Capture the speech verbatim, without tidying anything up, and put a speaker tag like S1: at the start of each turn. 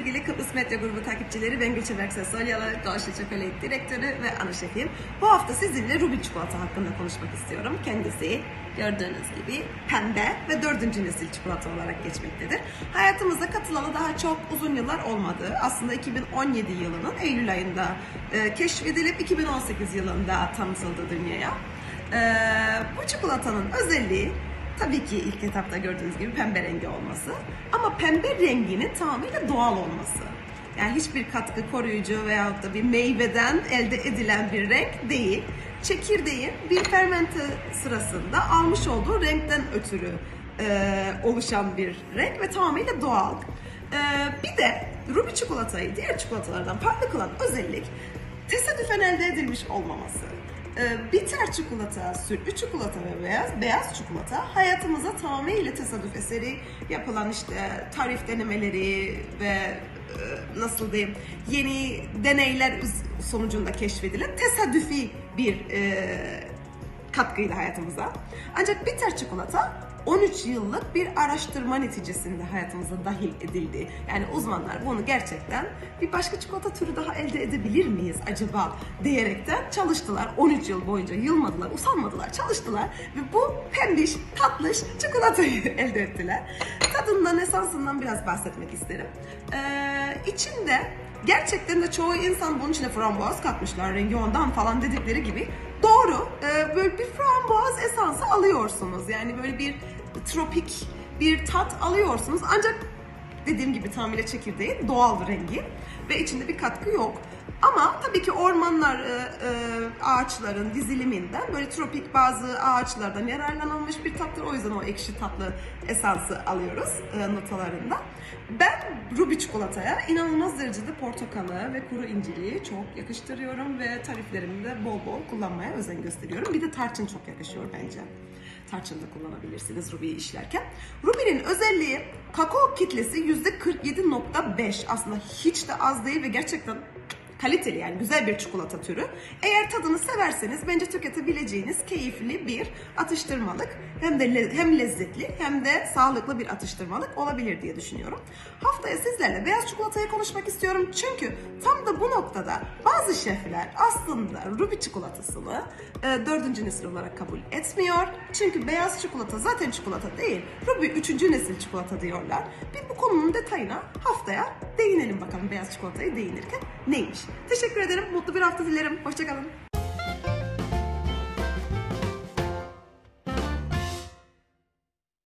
S1: sevgili Kıbrıs Medya Grubu takipçileri, ben Gülçin Berksel Solyalı, Doğuşlu Çokolade Direktörü ve ana şefiyim. Bu hafta sizinle Ruby çikolata hakkında konuşmak istiyorum. Kendisi gördüğünüz gibi pembe ve dördüncü nesil çikolata olarak geçmektedir. Hayatımıza katılalı daha çok uzun yıllar olmadı. Aslında iki bin on yedi yılının Eylül ayında e, keşfedilip iki bin on sekiz yılında tanıtıldı dünyaya. E, bu çikolatanın özelliği tabii ki ilk etapta gördüğünüz gibi pembe rengi olması, ama pembe renginin tamamıyla doğal olması. Yani hiçbir katkı, koruyucu veyahut da bir meyveden elde edilen bir renk değil. Çekirdeğin bir fermente sırasında almış olduğu renkten ötürü e, oluşan bir renk ve tamamıyla doğal. E, bir de Ruby çikolatayı diğer çikolatalardan farklı kılan özellik tesadüfen elde edilmiş olmaması. Bitter çikolata, sütlü çikolata ve beyaz, beyaz çikolata hayatımıza tamamıyla tesadüf eseri yapılan işte tarif denemeleri ve nasıl diyeyim yeni deneyler sonucunda keşfedilen tesadüfi bir e, katkıyla hayatımıza. Ancak bitter çikolata on üç yıllık bir araştırma neticesinde hayatımıza dahil edildi. Yani uzmanlar bunu gerçekten bir başka çikolata türü daha elde edebilir miyiz acaba diyerekten çalıştılar. on üç yıl boyunca yılmadılar, usanmadılar, çalıştılar ve bu pembiş, tatlış çikolatayı elde ettiler. Tadından, esansından biraz bahsetmek isterim. Ee, içinde gerçekten de çoğu insan bunun içine frambuaz katmışlar, rengi ondan falan dedikleri gibi. Doğru, ee, böyle bir frambuaz esansı alıyorsunuz. Yani böyle bir tropik bir tat alıyorsunuz. Ancak dediğim gibi tamamıyla çekirdeğin doğal rengi ve içinde bir katkı yok. Ama tabii ki ormanlar, e, e, ağaçların diziliminden böyle tropik bazı ağaçlardan yararlanılmış bir tattır. O yüzden o ekşi tatlı esansı alıyoruz e, notalarında. Ben Ruby çikolataya inanılmaz derecede portakalı ve kuru inciri çok yakıştırıyorum ve tariflerimde bol bol kullanmaya özen gösteriyorum. Bir de tarçın çok yakışıyor bence. Tarçın da kullanabilirsiniz Ruby'yi işlerken. Ruby'nin özelliği kakao kitlesi yüzde kırk yedi nokta beş. Aslında hiç de az değil ve gerçekten kaliteli, yani güzel bir çikolata türü. Eğer tadını severseniz bence tüketebileceğiniz keyifli bir atıştırmalık, hem de le hem lezzetli hem de sağlıklı bir atıştırmalık olabilir diye düşünüyorum. Haftaya sizlerle beyaz çikolatayı konuşmak istiyorum çünkü tam da bu noktada bazı şefler aslında Ruby çikolatasını e, dördüncü nesil olarak kabul etmiyor. Çünkü beyaz çikolata zaten çikolata değil, Ruby üçüncü nesil çikolata diyorlar. Bir bu konunun detayına haftaya değinelim bakalım, beyaz çikolatayı değinirken neymiş. Teşekkür ederim. Mutlu bir hafta dilerim. Hoşça kalın.